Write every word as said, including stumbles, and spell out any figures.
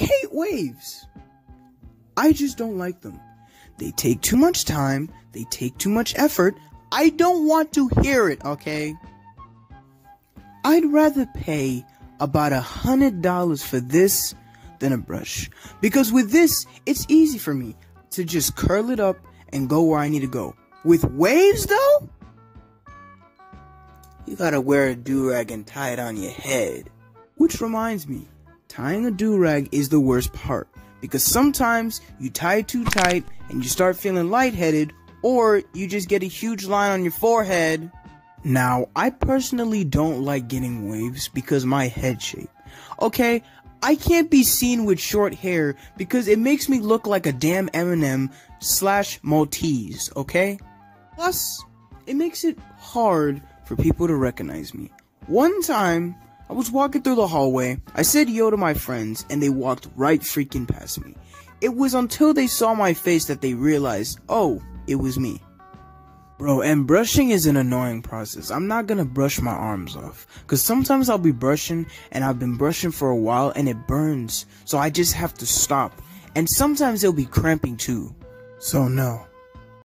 hate waves. I just don't like them. They take too much time. They take too much effort. I don't want to hear it, okay? I'd rather pay about a hundred dollars for this than a brush. Because with this, it's easy for me to just curl it up and go where I need to go. With waves, though, you gotta wear a do-rag and tie it on your head. Which reminds me, tying a do-rag is the worst part. Because sometimes you tie it too tight and you start feeling lightheaded, or you just get a huge line on your forehead. Now, I personally don't like getting waves because my head shape. Okay, I can't be seen with short hair because it makes me look like a damn Eminem slash Maltese, okay? Plus, it makes it hard for people to recognize me. One time, I was walking through the hallway, I said yo to my friends, and they walked right freaking past me. It was until they saw my face that they realized, oh, it was me. Bro, and brushing is an annoying process. I'm not gonna brush my arms off, cause sometimes I'll be brushing, and I've been brushing for a while, and it burns, so I just have to stop. And sometimes it'll be cramping too. So no,